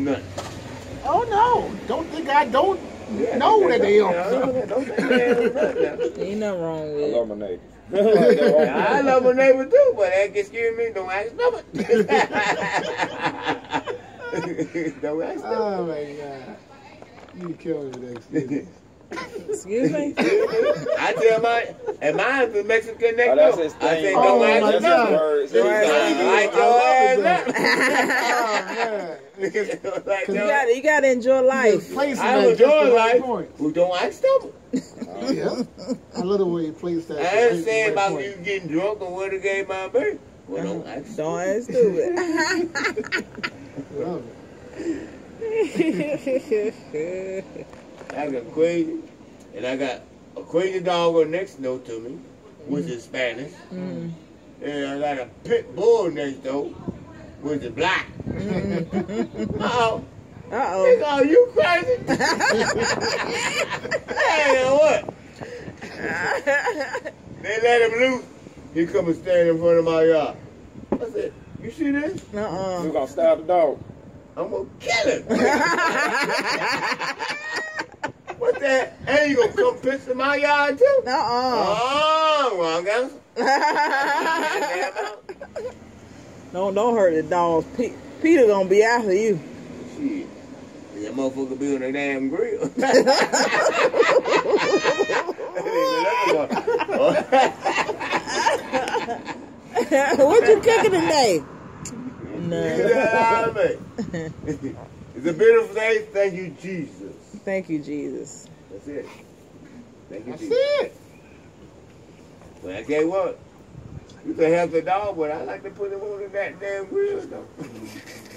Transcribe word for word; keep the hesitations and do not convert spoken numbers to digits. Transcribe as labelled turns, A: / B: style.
A: nothing.
B: Oh no! Don't think I don't
A: Yeah,
B: know that they
A: don't,
B: own something.
A: don't think they own nothing.
C: Ain't nothing wrong with
D: I
C: it.
D: love my neighbor.
A: I love my neighbor too, but that can scare me. Don't ask nothing. Don't ask nothing.
B: Oh my God! You kill me with excuses.
C: Excuse me?
A: I tell my, and mine's the Mexican next
D: Oh,
A: door.
D: that's his
A: I
D: thing.
A: say,
B: Oh,
A: don't
B: my
A: ask
B: God.
A: nothing.
D: Words.
A: Like your ass nothing.
B: Oh man!
A: Like
C: You
A: your
C: got you got to enjoy life.
B: Placing
A: I
B: that
A: was
B: just the
A: doing
B: right
A: life.
B: point.
A: Who don't ask nothing.
B: Yeah. I love the way you place that.
A: I ain't saying about you getting drunk or what the game might be. Well, don't ask.
C: Don't act stupid.
B: Love
A: I got crazy, and I got a crazy dog on next door to me, which is Spanish.
C: Mm.
A: And I got a pit bull next door, which is black.
C: Mm.
A: Uh-oh.
C: Uh-oh.
A: Nigga, are you crazy? Hey, what? They let him loose. He come and stand in front of my yard. I said, you see this?
C: Uh-uh.
D: You gonna stab the dog?
A: I'm gonna kill him. What that? And you gonna come piss in my yard too?
C: Uh-uh.
A: Oh, wrong answer.
C: Don't, don't hurt the dogs. Pe Peter gonna be after you.
A: Shit. That motherfucker be on the damn grill.
C: What you cooking today? No.
A: It's a beautiful day. Thank you, Jesus.
C: Thank you, Jesus.
A: That's it. Thank you,
B: That's
A: Jesus.
B: it.
A: Well, I tell you what, you can have the dog, but I like to put him on the goddamn grill, though.